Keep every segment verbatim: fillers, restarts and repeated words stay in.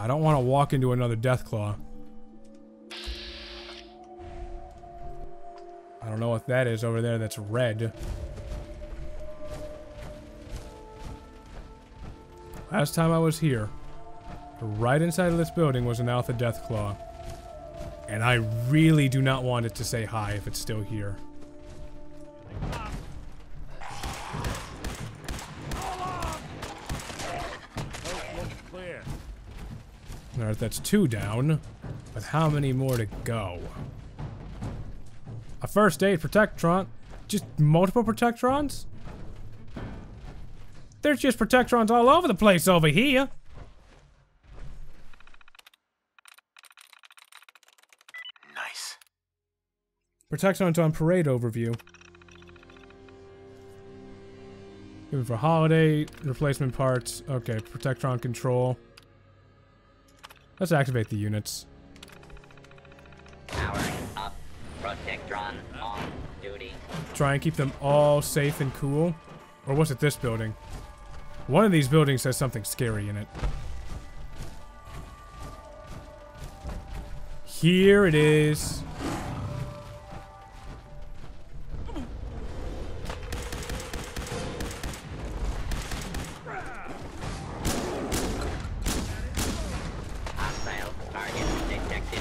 I don't want to walk into another Deathclaw. I don't know what that is over there that's red. Last time I was here, right inside of this building was an Alpha Deathclaw. And I really do not want it to say hi if it's still here. Alright, that's two down. But how many more to go? A first aid Protectron? Just multiple Protectrons? There's just Protectrons all over the place over here. Nice. Protectrons on parade overview. Looking for holiday replacement parts. Okay, Protectron control. Let's activate the units. Powering up. Protectron on duty. Try and keep them all safe and cool. Or was it this building? One of these buildings has something scary in it. Here it is. Hostile target detected.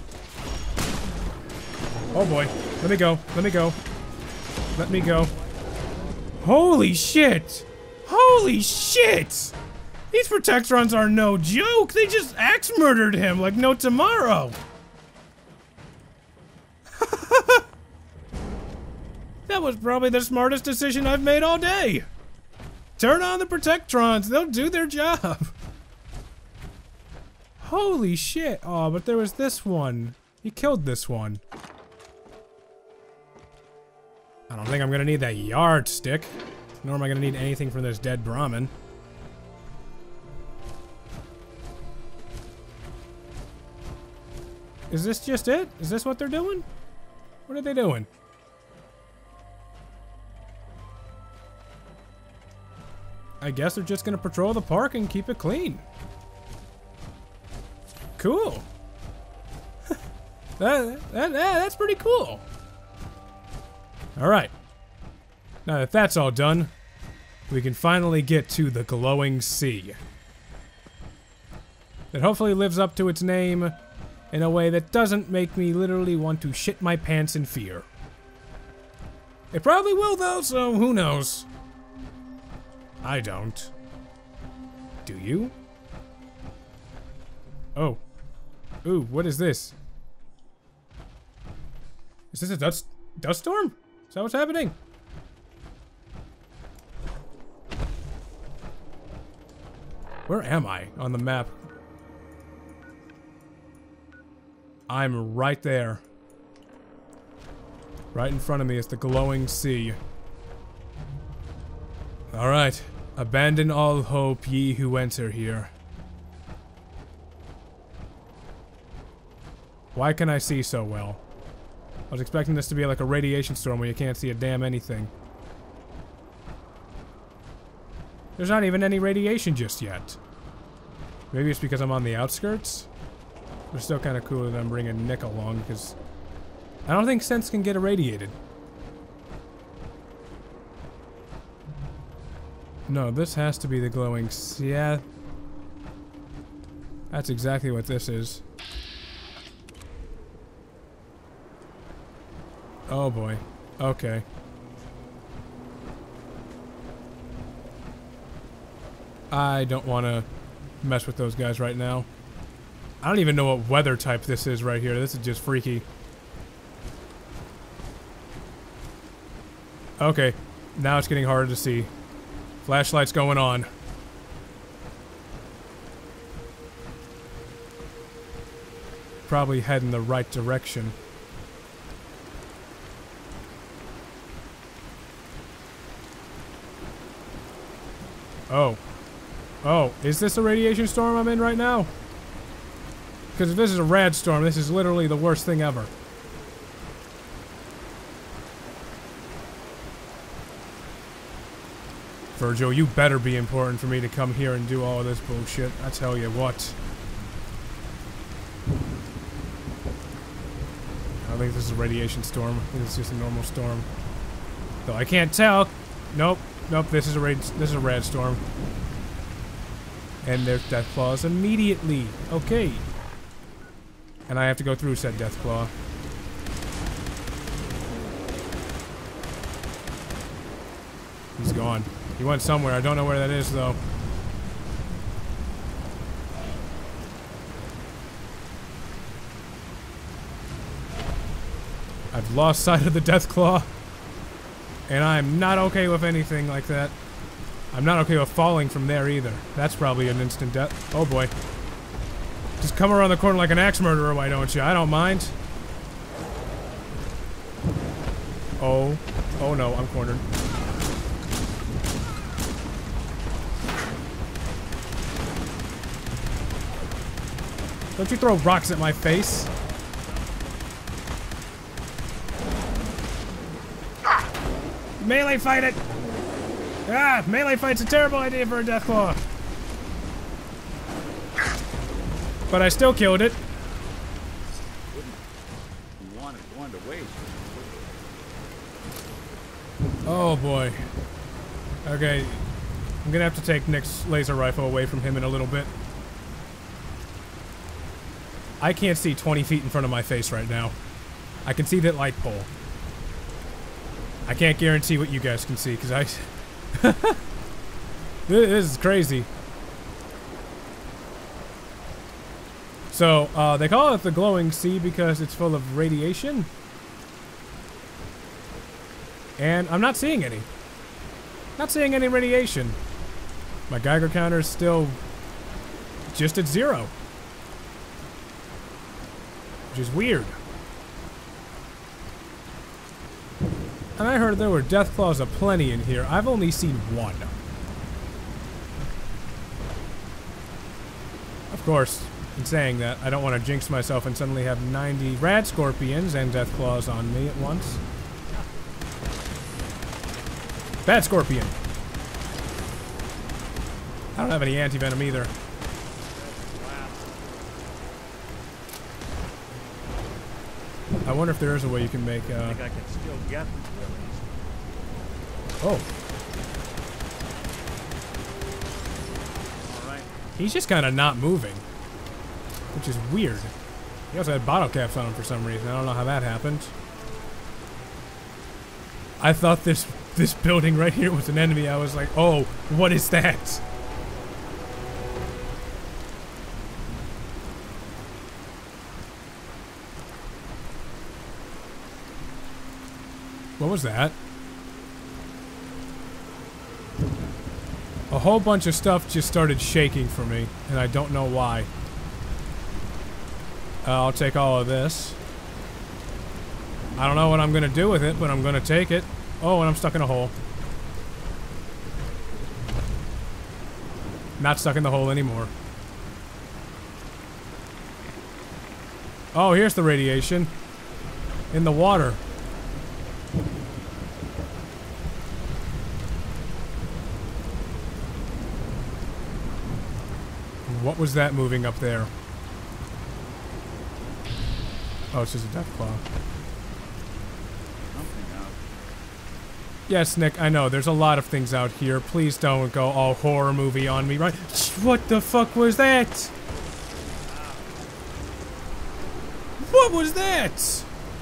Oh boy. Let me go. Let me go. Let me go. Holy shit! Holy shit! These Protectrons are no joke! They just axe murdered him like no tomorrow! That was probably the smartest decision I've made all day! Turn on the Protectrons, they'll do their job! Holy shit! Oh, but there was this one. He killed this one. I don't think I'm gonna need that yardstick. Nor am I gonna need anything from this dead Brahmin. Is this just it? Is this what they're doing? What are they doing? I guess they're just gonna patrol the park and keep it clean. Cool. that, that, that, that's pretty cool. Alright. Now that that's all done, we can finally get to the glowing sea. That hopefully lives up to its name in a way that doesn't make me literally want to shit my pants in fear. It probably will though, so who knows? I don't. Do you? Oh. Ooh, what is this? Is this a dust dust storm? Is that what's happening? Where am I on the map? I'm right there. Right in front of me is the glowing sea. Alright. Abandon all hope, ye who enter here. Why can I see so well? I was expecting this to be like a radiation storm where you can't see a damn anything. There's not even any radiation just yet. Maybe it's because I'm on the outskirts? It's still kind of cool that I'm bringing Nick along, because I don't think Sense can get irradiated. No, this has to be the glowing sea. Yeah. That's exactly what this is. Oh boy. Okay. I don't want to mess with those guys right now. I don't even know what weather type this is right here. This is just freaky. Okay. Now it's getting harder to see. Flashlight's going on. Probably head in the right direction. Oh. Oh, is this a radiation storm I'm in right now? Because if this is a rad storm, this is literally the worst thing ever. Virgil, you better be important for me to come here and do all of this bullshit. I tell you what. don't think this is a radiation storm. I think it's just a normal storm. Though I can't tell. Nope. Nope, this is a rad this is a rad storm. And there's death claws immediately. Okay. And I have to go through said death claw. He's gone. He went somewhere. I don't know where that is though. I've lost sight of the death claw. And I'm not okay with anything like that. I'm not okay with falling from there either. That's probably an instant death. Oh boy. Just come around the corner like an axe murderer, why don't you? I don't mind. Oh. Oh no, I'm cornered. Don't you throw rocks at my face. Melee fight it! Ah! Melee fight's a terrible idea for a Deathclaw. But I still killed it. Oh boy. Okay. I'm gonna have to take Nick's laser rifle away from him in a little bit. I can't see twenty feet in front of my face right now. I can see that light pole. I can't guarantee what you guys can see, because I... This is crazy. So, uh, they call it the glowing sea because it's full of radiation. And I'm not seeing any. Not seeing any radiation. My Geiger counter is still just at zero. Which is weird. And I heard there were Deathclaws aplenty in here. I've only seen one. Of course, in saying that, I don't want to jinx myself and suddenly have ninety Rad Scorpions and Deathclaws on me at once. Bad Scorpion. I don't have any anti-venom either. I wonder if there is a way you can make, uh... I think I can still get them. Oh. All right. He's just kind of not moving. Which is weird. He also had bottle caps on him for some reason. I don't know how that happened. I thought this this building right here was an enemy. I was like, oh, what is that? What was that? A whole bunch of stuff just started shaking for me, and I don't know why. Uh, I'll take all of this. I don't know what I'm gonna do with it, but I'm gonna take it. Oh, and I'm stuck in a hole. Not stuck in the hole anymore. Oh, here's the radiation. In the water. What was that moving up there? Oh, it's just a Deathclaw. Yes, Nick, I know. There's a lot of things out here. Please don't go all horror movie on me, right? What the fuck was that? What was that?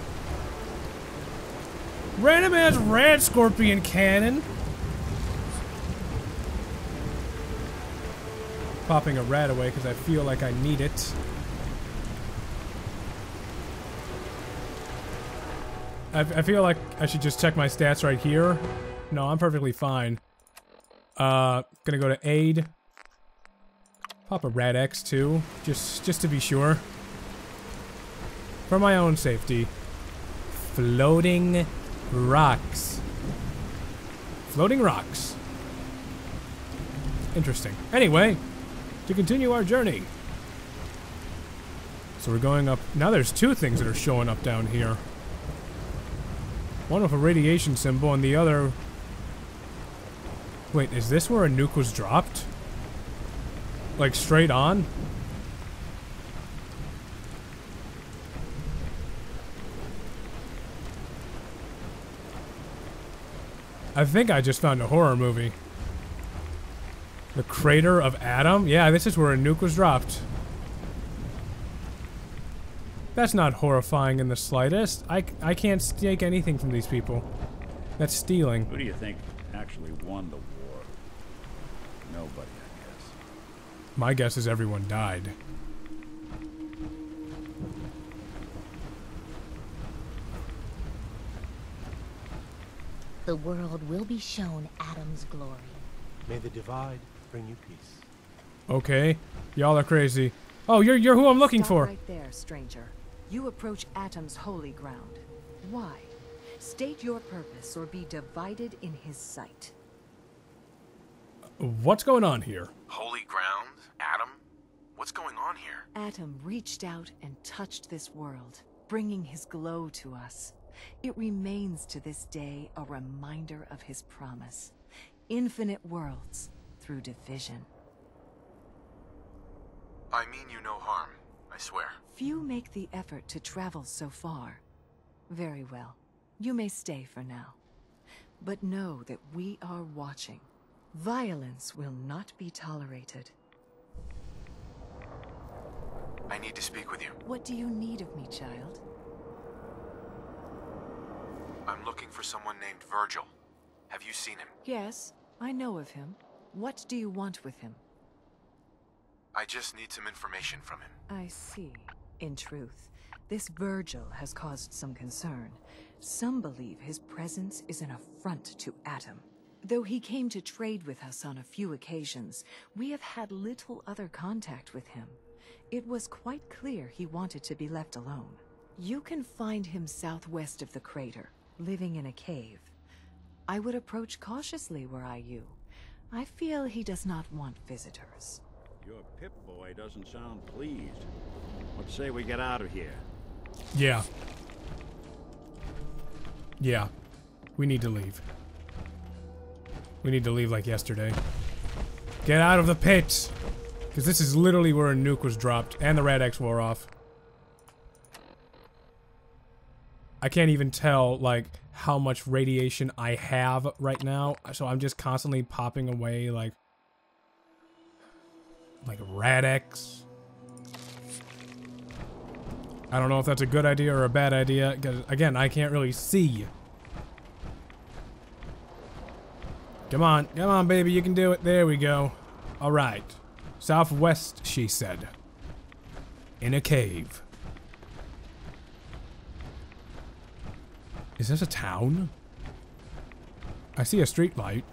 Random ass Rad Scorpion cannon. Popping a rat away because I feel like I need it. I, I feel like I should just check my stats right here. No, I'm perfectly fine. Uh, gonna go to aid. Pop a Rad X too, just just to be sure. For my own safety. Floating rocks. Floating rocks. Interesting. Anyway, to continue our journey. So we're going up. Now there's two things that are showing up down here. One with a radiation symbol and the other... Wait, is this where a nuke was dropped? Like, straight on? I think I just found a horror movie. The Crater of Adam? Yeah, this is where a nuke was dropped. That's not horrifying in the slightest. I, I can't take anything from these people. That's stealing. Who do you think actually won the war? Nobody, I guess. My guess is everyone died. The world will be shown Adam's glory. May the divide bring you peace. Okay. Y'all are crazy. Oh, you're you're who I'm looking Stop for. right there, stranger. You approach Atom's holy ground. Why? State your purpose or be divided in his sight. What's going on here? Holy ground? Adam? What's going on here? Atom reached out and touched this world, bringing his glow to us. It remains to this day a reminder of his promise. Infinite worlds through division. I mean you no harm, I swear. Few make the effort to travel so far. Very well. You may stay for now. But know that we are watching. Violence will not be tolerated. I need to speak with you. What do you need of me, child? I'm looking for someone named Virgil. Have you seen him? Yes, I know of him. What do you want with him? I just need some information from him. I see. In truth, this Virgil has caused some concern. Some believe his presence is an affront to Atom. Though he came to trade with us on a few occasions, we have had little other contact with him. It was quite clear he wanted to be left alone. You can find him southwest of the crater, living in a cave. I would approach cautiously were I you. I feel he does not want visitors. Your Pip-Boy doesn't sound pleased. What say we get out of here? Yeah. Yeah. We need to leave. We need to leave like yesterday. Get out of the pit! Because this is literally where a nuke was dropped, and the Rad-X wore off. I can't even tell, like, how much radiation I have right now, so I'm just constantly popping away, like... Like Rad-X. I don't know if that's a good idea or a bad idea, because, again, I can't really see. Come on, come on, baby, you can do it. There we go. Alright. Southwest, she said. In a cave. Is this a town? I see a street light.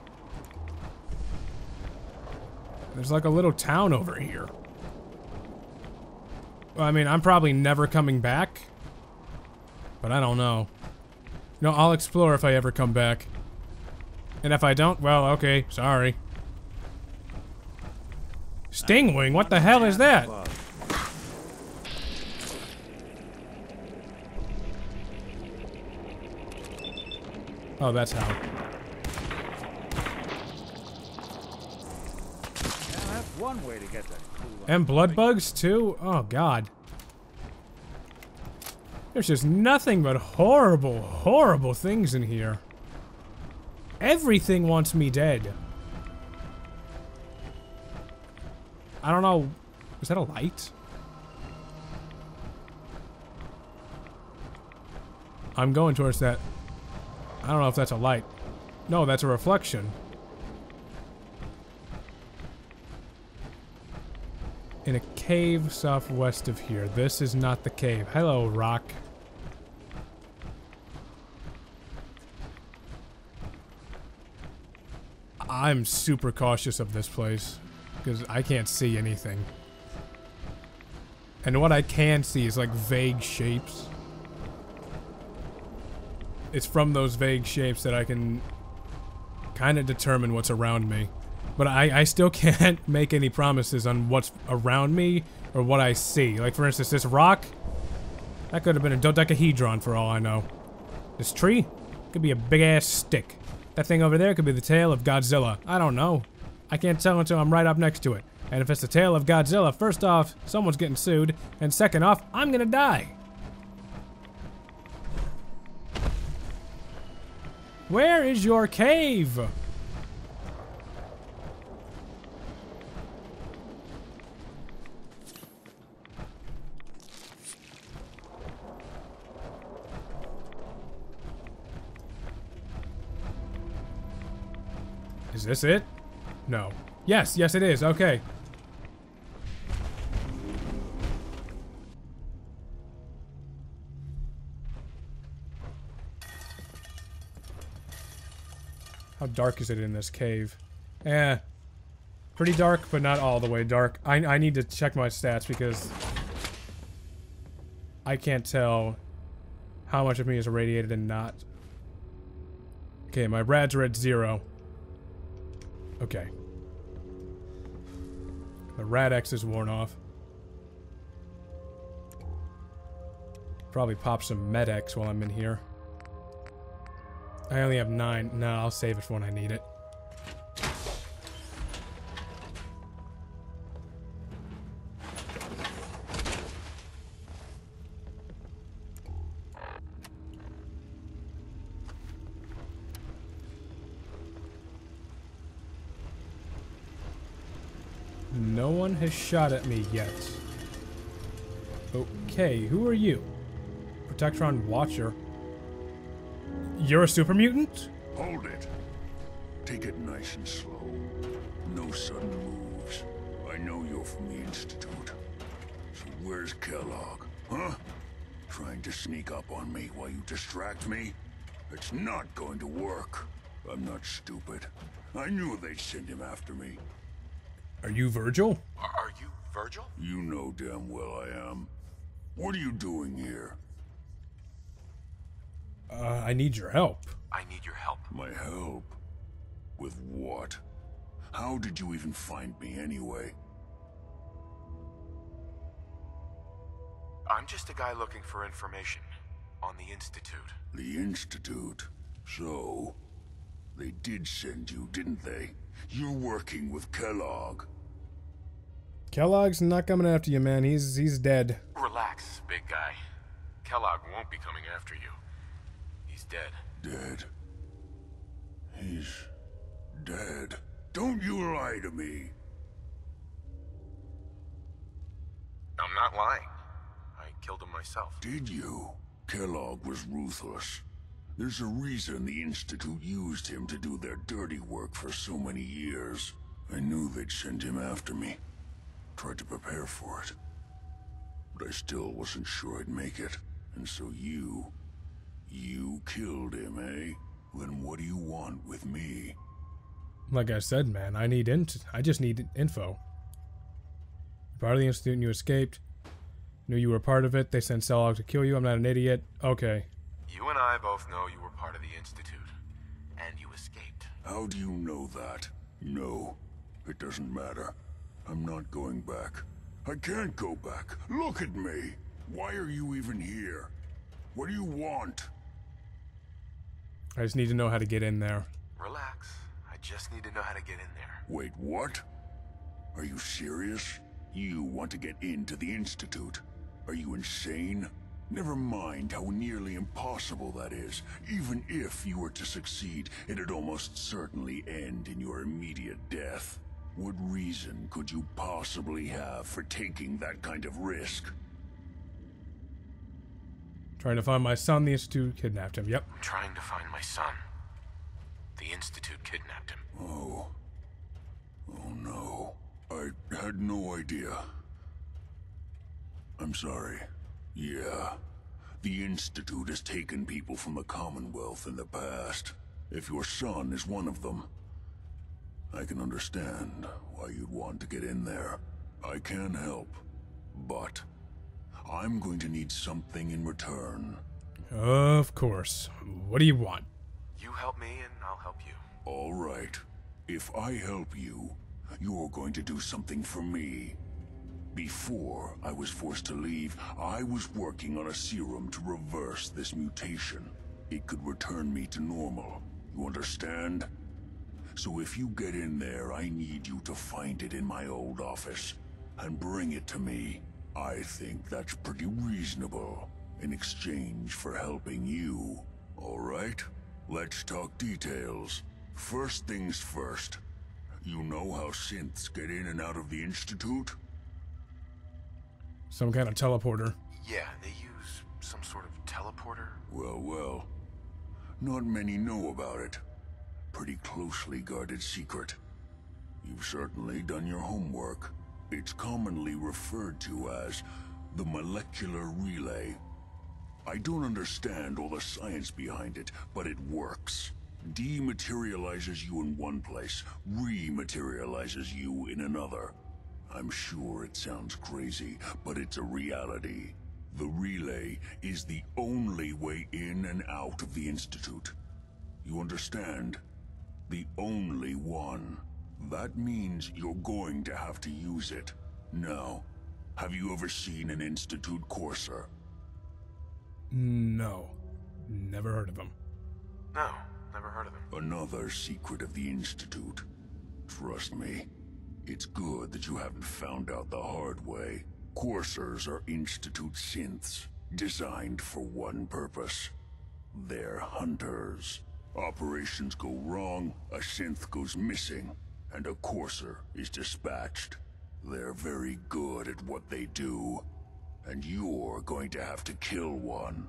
There's like a little town over here. Well, I mean, I'm probably never coming back. But I don't know. No, I'll explore if I ever come back. And if I don't, well, okay, sorry. Stingwing? What the hell is that? Oh, that's how. Yeah, that's one way to get that cool. And blood bugs too? Oh god. There's just nothing but horrible, horrible things in here. Everything wants me dead. I don't know. Is that a light? I'm going towards that. I don't know if that's a light. No, that's a reflection. In a cave southwest of here. This is not the cave. Hello, rock. I'm super cautious of this place because I can't see anything. And what I can see is like vague shapes. It's from those vague shapes that I can kind of determine what's around me. But I, I still can't make any promises on what's around me or what I see. Like, for instance, this rock, that could have been a dodecahedron for all I know. This tree could be a big-ass stick. That thing over there could be the tail of Godzilla. I don't know. I can't tell until I'm right up next to it. And if it's the tail of Godzilla, first off, someone's getting sued. And second off, I'm gonna die. Where is your cave? Is this it? No. Yes, yes it is. Okay. How dark is it in this cave? Eh. Pretty dark, but not all the way dark. I, I need to check my stats because I can't tell how much of me is irradiated and not. Okay, my rads are at zero. Okay. The Rad-X is worn off. Probably pop some Med-X while I'm in here. I only have nine. No, I'll save it for when I need it. No one has shot at me yet. Okay, who are you? Protectron Watcher. You're a super mutant? Hold it. Take it nice and slow. No sudden moves. I know you're from the Institute. So where's Kellogg? Huh? Trying to sneak up on me while you distract me? It's not going to work. I'm not stupid. I knew they'd send him after me. Are you Virgil? Are, are you Virgil? You know damn well I am. What are you doing here? Uh, I need your help. I need your help. My help? With what? How did you even find me anyway? I'm just a guy looking for information on the Institute. The Institute? So, they did send you, didn't they? You're working with Kellogg. Kellogg's not coming after you, man. He's he's dead. Relax, big guy. Kellogg won't be coming after you. He's dead. Dead? He's dead. Don't you lie to me. I'm not lying. I killed him myself. Did you? Kellogg was ruthless. There's a reason the Institute used him to do their dirty work for so many years. I knew they'd send him after me. Tried to prepare for it. But I still wasn't sure I'd make it. And so you... You killed him, eh? Then what do you want with me? Like I said, man, I need int. I just need info. Part of the Institute and you escaped. Knew you were part of it. They sent Kellogg to kill you. I'm not an idiot. Okay. You and I both know you were part of the Institute. And you escaped. How do you know that? No, it doesn't matter. I'm not going back. I can't go back. Look at me. Why are you even here? What do you want? I just need to know how to get in there. Relax. I just need to know how to get in there. Wait, what? Are you serious? You want to get into the Institute? Are you insane? Never mind how nearly impossible that is. Even if you were to succeed, it'd almost certainly end in your immediate death. What reason could you possibly have for taking that kind of risk? Trying to find my son. The Institute kidnapped him. Yep. I'm trying to find my son. The Institute kidnapped him. Oh. Oh no. I had no idea. I'm sorry. Yeah. The Institute has taken people from the Commonwealth in the past. If your son is one of them, I can understand why you'd want to get in there. I can help, but I'm going to need something in return. Of course. What do you want? You help me and I'll help you. All right. If I help you, you're going to do something for me. Before I was forced to leave, I was working on a serum to reverse this mutation. It could return me to normal. You understand? So if you get in there, I need you to find it in my old office and bring it to me. I think that's pretty reasonable in exchange for helping you. All right? let's talk details. First things first. You know how synths get in and out of the Institute? Some kind of teleporter. Yeah, they use some sort of teleporter. Well, well. Not many know about it. Pretty closely guarded secret. You've certainly done your homework. It's commonly referred to as the molecular relay. I don't understand all the science behind it, but it works. Dematerializes you in one place, rematerializes you in another. I'm sure it sounds crazy, but it's a reality. The relay is the only way in and out of the Institute. You understand? The only one. That means you're going to have to use it. Now, have you ever seen an Institute Courser? No. Never heard of him. No, never heard of him. Another secret of the Institute. Trust me, it's good that you haven't found out the hard way. Coursers are Institute synths, designed for one purpose. They're hunters. Operations go wrong, a synth goes missing, and a Courser is dispatched. They're very good at what they do, and you're going to have to kill one.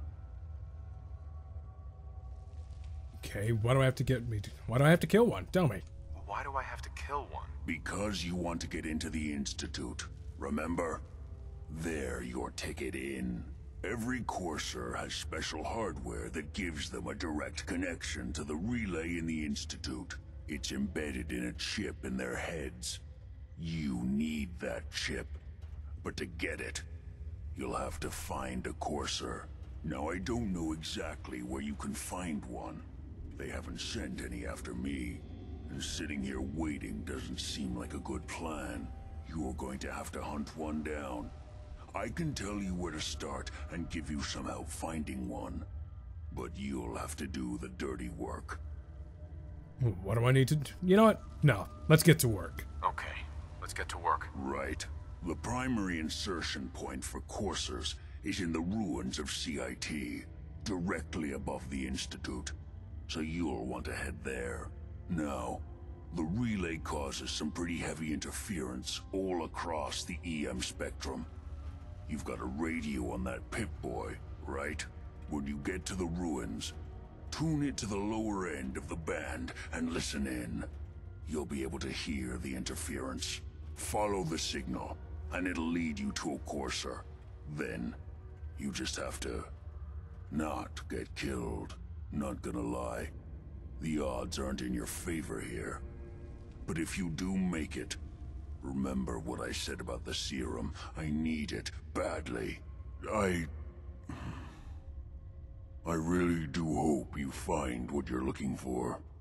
Okay, why do I have to get me? Why do I have to kill one? Tell me. Why do I have to kill one? Because you want to get into the Institute, remember? They're your ticket in. Every Courser has special hardware that gives them a direct connection to the relay in the Institute. It's embedded in a chip in their heads. You need that chip. But to get it, you'll have to find a Courser. Now, I don't know exactly where you can find one. They haven't sent any after me. And sitting here waiting doesn't seem like a good plan. You're going to have to hunt one down. I can tell you where to start and give you some help finding one. But you'll have to do the dirty work. What do I need to do? You know what? No. Let's get to work. Okay, let's get to work. Right. The primary insertion point for Coursers is in the ruins of C I T, directly above the Institute. So you'll want to head there. Now, the relay causes some pretty heavy interference all across the E M spectrum. You've got a radio on that Pip-Boy, right? When you get to the ruins, tune it to the lower end of the band and listen in. You'll be able to hear the interference. Follow the signal, and it'll lead you to a Courser. Then, you just have to not get killed. Not gonna lie, the odds aren't in your favor here. But if you do make it, remember what I said about the serum. I need it badly. I... I really do hope you find what you're looking for.